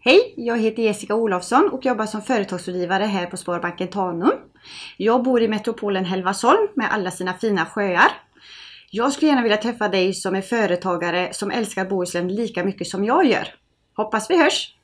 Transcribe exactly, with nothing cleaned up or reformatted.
Hej, jag heter Jessica Olofsson och jobbar som företagsrådgivare här på Sparbanken Tanum. Jag bor i metropolen Hällevadsholm med alla sina fina sjöar. Jag skulle gärna vilja träffa dig som är företagare som älskar Bohuslän lika mycket som jag gör. Hoppas vi hörs!